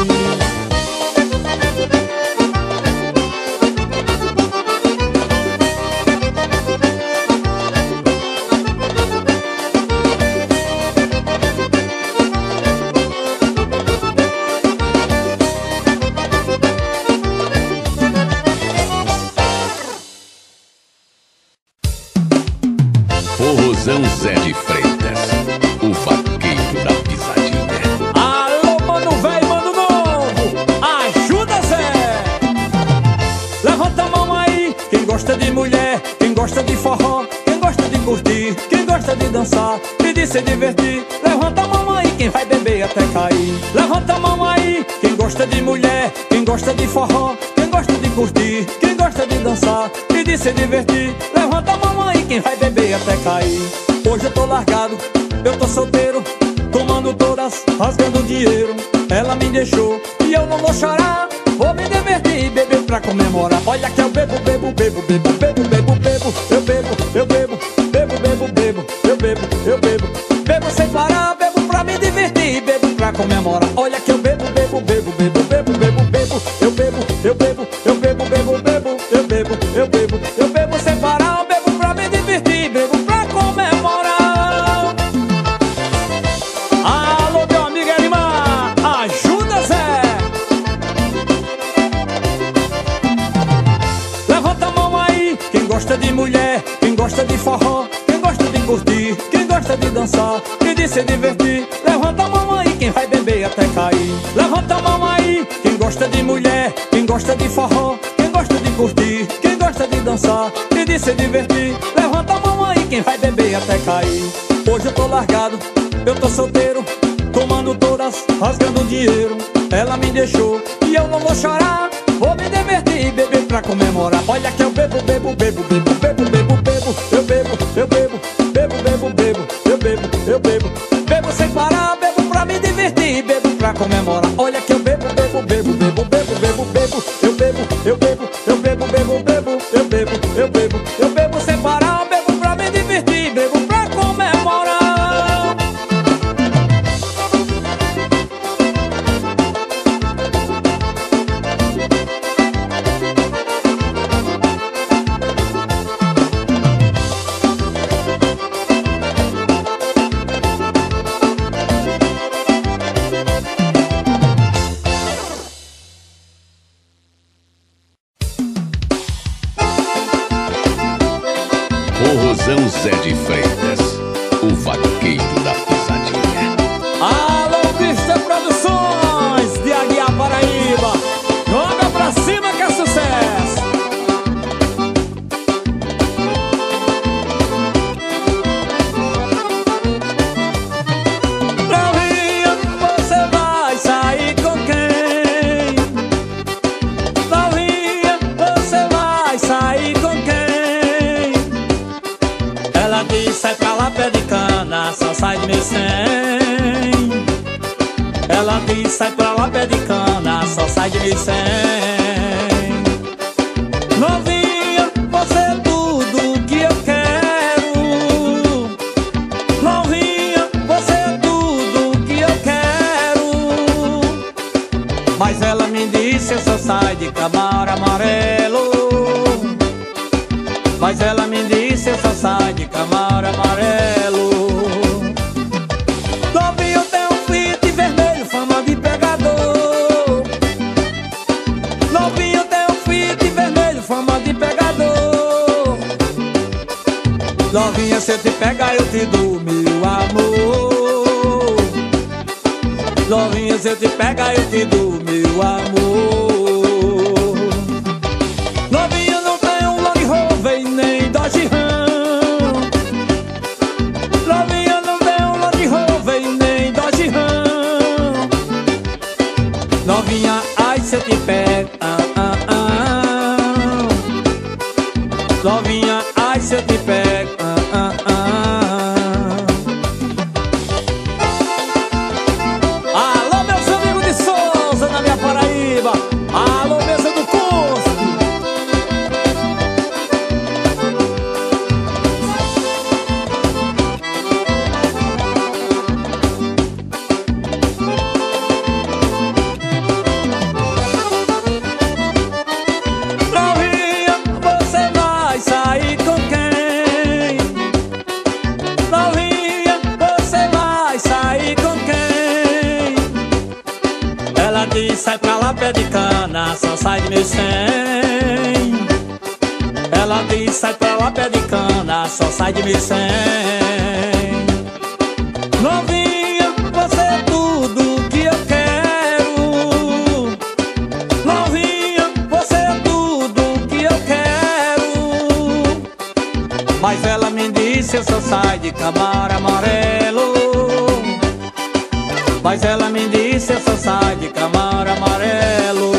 Forrozão Zé de Freitas, o vaqueiro da pisadinha. Alô, mano velho, mano novo, ajuda Zé. Levanta a mão aí, quem gosta de mulher, quem gosta de forró, quem gosta de curtir, quem gosta de dançar e de se divertir. Levanta a mão aí, quem vai beber até cair. Levanta a mão aí, quem gosta de mulher, quem gosta de forró, quem gosta de curtir, quem gosta de dançar e de se divertir. Levanta a mão aí, quem vai beber até cair. Hoje eu tô largado, eu tô solteiro, tomando todas, rasgando dinheiro. Ela me deixou e eu não vou chorar, vou me divertir e beber pra comemorar. Olha que eu bebo, bebo, bebo, bebo, bebo, bebo, bebo. Eu bebo, eu bebo, bebo, bebo, bebo. Eu bebo, eu bebo, bebo sem parar. Bebo pra me divertir e bebo pra comemorar. Olha que eu bebo, bebo, bebo, bebo, bebo, bebo, bebo. Eu bebo, eu bebo, eu bebo, bebo, bebo. Eu bebo, eu bebo, eu bebo sem parar. Bebo pra me divertir e bebo pra comemorar. Alô, meu amigo Elimar, ajuda Zé. Levanta a mão aí, quem gosta de mulher, quem gosta de forró, quem gosta de curtir, quem gosta de dançar e de se divertir. Levanta a mão aí, quem vai beber até cair. Levanta a mão aí, quem gosta de mulher, quem gosta de forró, quem gosta de curtir, quem gosta de dançar e de se divertir. Levanta a mão aí, quem vai beber até cair. Hoje eu tô largado, eu tô solteiro, tomando todas, rasgando dinheiro. Ela me deixou e eu não vou chorar, vou me divertir e beber pra comemorar. Olha que eu bebo, bebo, bebo, bebo, bebo, bebo, bebo. Eu bebo, eu bebo, bebo, bebo, bebo. Eu bebo, eu bebo, bebo sem parar. Bebo pra me divertir pra comemorar. Olha que eu bebo, bebo, bebo, bebo, bebo, bebo, bebo. Eu bebo, eu bebo, eu bebo, bebo, bebo. Eu bebo, eu bebo, eu bebo sem parar. Eu bebo pra me divertir, bebo pra comemorar. Forrozão Zé de Freitas, o vaqueiro da pisadinha. Alô, Vista Produções de Aguiar, Paraíba. Joga pra cima que é sucesso. Novinha, você vai sair com quem? Novinha, você vai sair com quem? Ela diz, sai pra lá, pé de cana, só sai de mil e cem. Ela diz, sai pra lá, pé de cana, só sai de mil e cem. Novinha, você é tudo que eu quero. Novinha, você é tudo que eu quero. Mas ela me disse, eu só saio de Camaro amarelo. Mas ela me disse, eu só saio de Camaro amarelo. Novinho, eu tenho um Fiat vermelho, fama de pegador. Novinho, eu tenho um Fiat vermelho, fama de pegador. Novinha, se eu te pegar, eu te dou meu amor. Novinha, se eu te pegar, eu te dou meu amor. Novinha, não tenho um Land Rover nem Dodge Ram. Novinha, não tem um Land Rover nem Dodge Ram. Novinha, ai se eu te pego, ah, ah, ah. Novinha, ai se eu te pego, ah, ah, ah. Alô, meus amigos de Souza, na minha Paraíba. Alô, mesa do curso. Novinha, você vai sair com quem? Novinha, você vai sair com quem? Ela diz, sai pra lá, pé de cana, só sai de mil e cem. Ela diz, sai pra lá, pé de cana, só sai de mil e cem. Novinha, você é tudo que eu quero. Novinha, você é tudo que eu quero. Mas ela me disse, eu só saio de Camaro amarelo. Mas ela me disse, eu só saio de Camaro amarelo.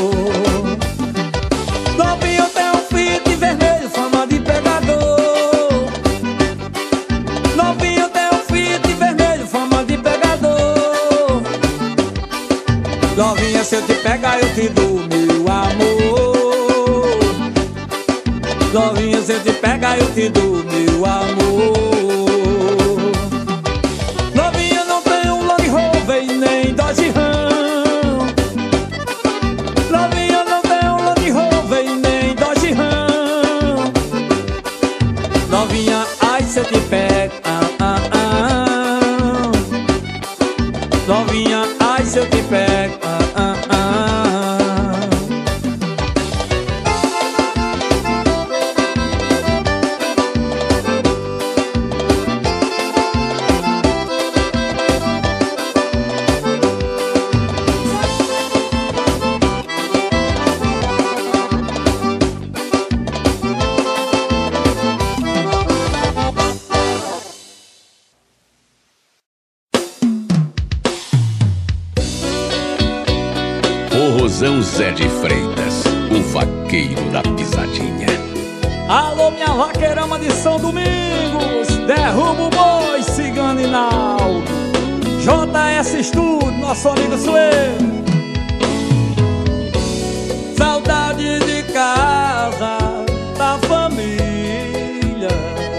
Novinho, eu tenho um Fiat vermelho, fama de pegador. Novinho, eu tenho um Fiat vermelho, fama de pegador. Novinha, se eu te pegar, eu te dou meu amor. Novinha, se eu te pegar, eu te dou meu amor. Novinha, não tem um Land Rover nem Dodge Ram. Novinha, não tem um Land Rover nem Dodge Ram. Novinha, ai se eu te pego, ah, ah, ah. Novinha, ai se eu te pego, ah, ah, ah. Forrozão Zé de Freitas, o vaqueiro da pisadinha. Alô, minha vaqueirama de São Domingos, derruba o boi, Cigano Inaldo. J S Studio, nosso amigo Suê. Saudade de casa, da família.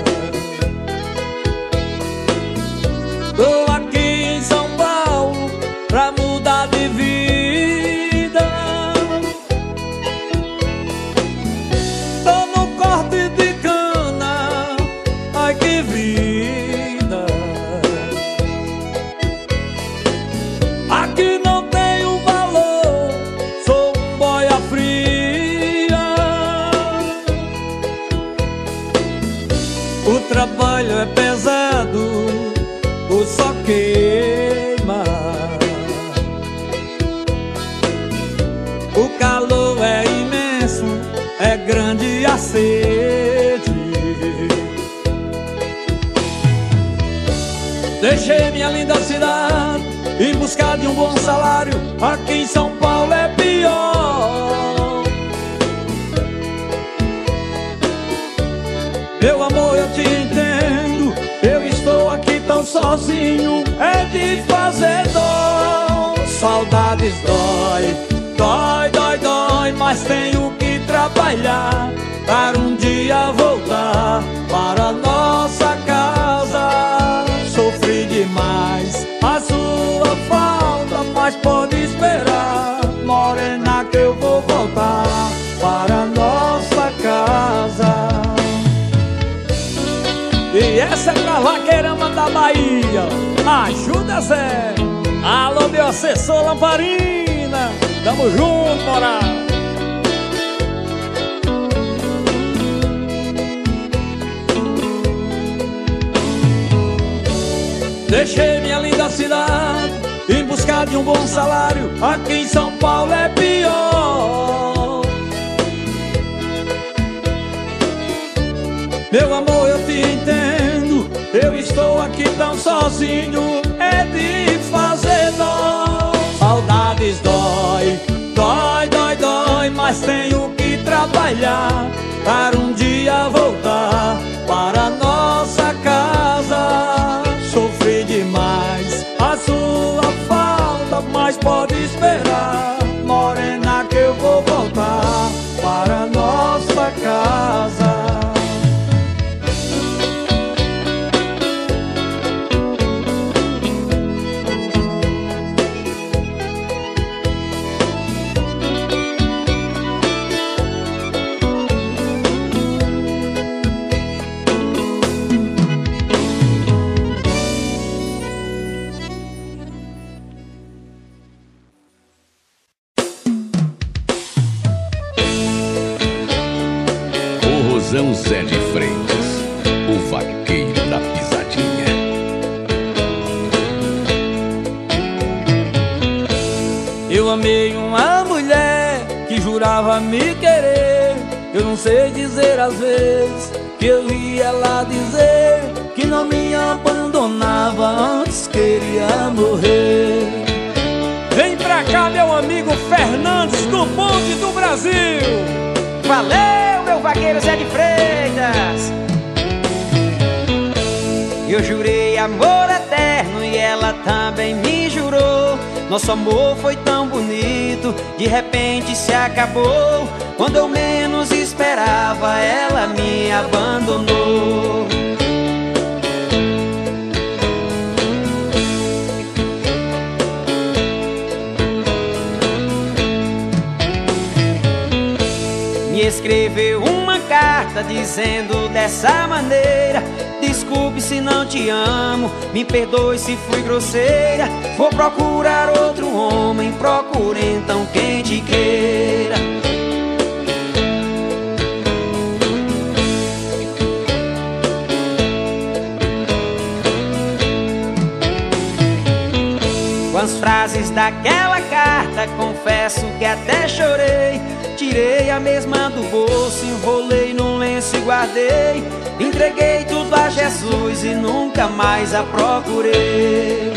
Tô aqui em São Paulo pra mudar de vida. Tô no corte de cana, ai que vida. Aqui não tenho valor, sou um boia fria. O trabalho é pesado, o sol queima. O calor é imenso, é grande a sede. Deixei minha linda cidade em busca de um bom salário. Aqui em São Paulo é pior. Meu amor, eu te entendo, eu estou aqui tão sozinho, é de fazer dó. Saudades dói, dói, dói, dói, mas tenho que trabalhar para um dia voltar para nossa casa. Sofri demais a sua falta, mas pode esperar, morena, que eu vou voltar para nossa casa. E essa é pra vaqueirama da Bahia. Ajuda, Zé. Alô, meu assessor Lamparina, tamo junto, moral. Deixei minha linda cidade em busca de um bom salário. Aqui em São Paulo é pior. Meu amor, eu te entendo, eu estou aqui tão sozinho, é de fazer dó. Saudades dói, dói, dói, dói, mas tenho que trabalhar para um dia voltar para nossa casa. Sofri demais a sua falta, mas pode esperar, morena, que eu vou voltar para nossa casa. Zé de Freitas, o vaqueiro da pisadinha. Eu amei uma mulher que jurava me querer. Eu não sei dizer às vezes que eu vi ela dizer que não me abandonava, antes queria morrer. Vem pra cá, meu amigo Fernandes do Bonde do Brasil. Valeu, meu vaqueiro Zé de Freitas. Eu jurei amor eterno e ela também me jurou. Nosso amor foi tão bonito, de repente se acabou. Quando eu menos esperava, ela me abandonou. Me escreveu uma carta dizendo dessa maneira: desculpe se não te amo, me perdoe se fui grosseira. Vou procurar outro homem, procure então quem te queira. Com as frases daquela carta, confesso que até chorei. Tirei a mesma do bolso, enrolei num lenço e guardei. Entreguei tudo a Jesus e nunca mais a procurei.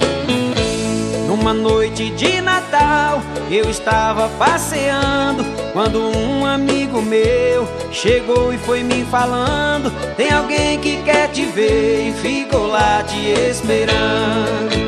Numa noite de Natal, eu estava passeando quando um amigo meu chegou e foi me falando: tem alguém que quer te ver e ficou lá te esperando.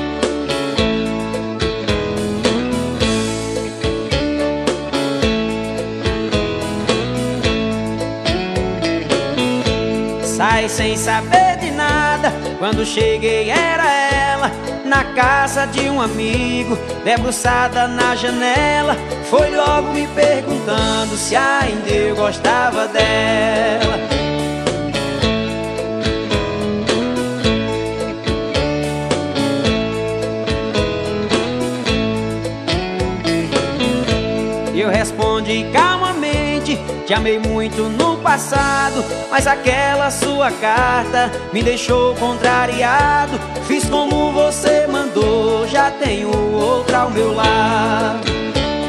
Sai sem saber de nada, quando cheguei era ela, na casa de um amigo, debruçada na janela. Foi logo me perguntando se ainda eu gostava dela. Eu respondi calmamente: te amei muito no passado, mas aquela sua carta me deixou contrariado. Fiz como você mandou, já tenho outra ao meu lado.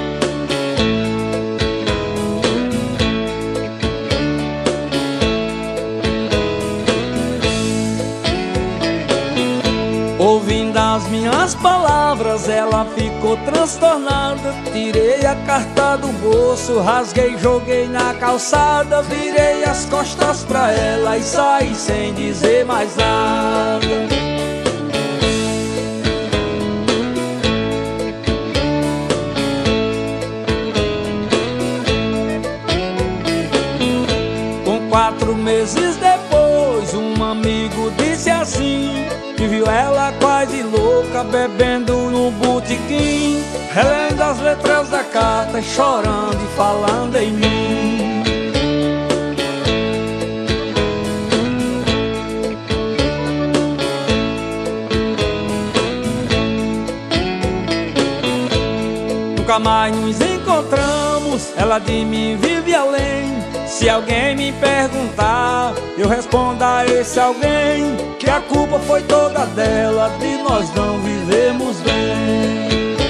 Ouvindo as minhas palavras, ela ficou transtornada. Tirei a carta do bolso, rasguei, joguei na calçada. Virei as costas pra ela e saí sem dizer mais nada. Com quatro meses depois, um amigo disse assim, que viu ela quase louca, bebendo no botequim, relendo as letras da carta, chorando e falando em mim. Nunca mais nos encontramos, ela de mim vive além. Se alguém me perguntar, eu respondo a esse alguém que a culpa foi toda dela, de nós não vivemos bem.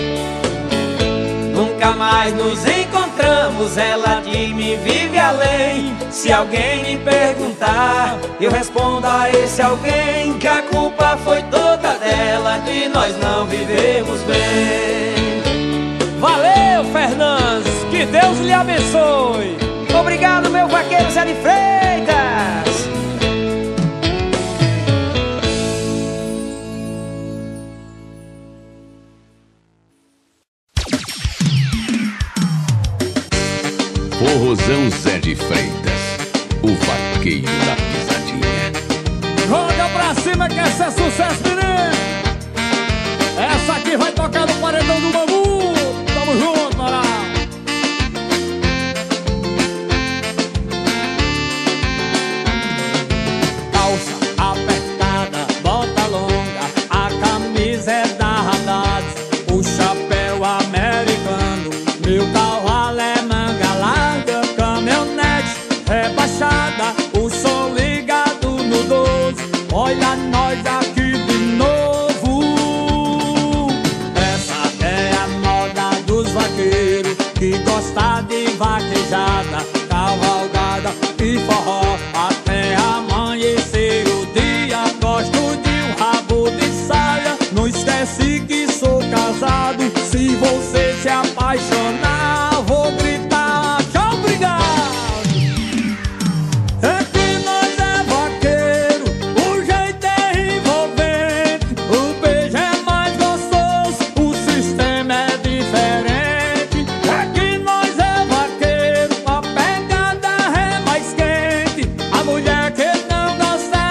Nunca mais nos encontramos, ela de mim vive além. Se alguém me perguntar, eu respondo a esse alguém que a culpa foi toda dela, de nós não vivemos bem. Valeu, Fernandes, que Deus lhe abençoe. Obrigado, meu vaqueiro Zé de Freitas. Forrozão Zé de Freitas, o vaqueiro da pisadinha. Joga pra cima que essa é sucesso, menino. Essa aqui vai tocar no paredão do bambu. Tamo junto, Mará. Apertada, bota longa, a camisa é da Haddad, o chapéu americano, meu carro é manga larga, caminhonete rebaixada, o som ligado no doze, olha nós aqui de novo. Essa é a moda dos vaqueiros que gosta de vaquejada, cavalgada e forró até amanhecer. Gosto de um rabo de saia, não esquece que sou casado. Se você se apaixonar, vou gritar tchau, obrigado. É que nós é vaqueiro, o jeito é envolvente, o beijo é mais gostoso, o sistema é diferente. É que nós é vaqueiro, a pegada é mais quente, a mulher que não gosta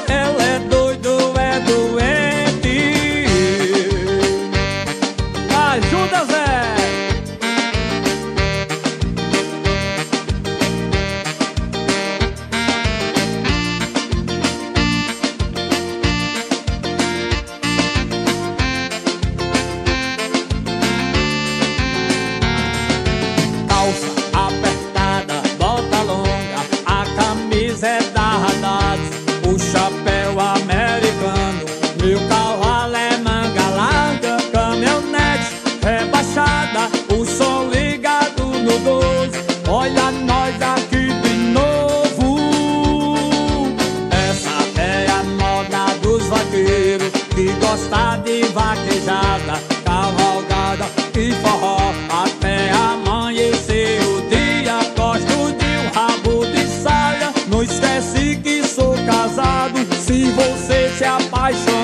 ajuda, Zé! Calça apertada, bota longa, a camisa é da Haddad, o chapéu americano, meu carro é manga larga, caminhonete rebaixada, o som ligado no doze, olha nós aqui de novo. Essa é a moda dos vaqueiros que gosta de vaquejada, cavalgada e forró até amanhecer. apaixonado.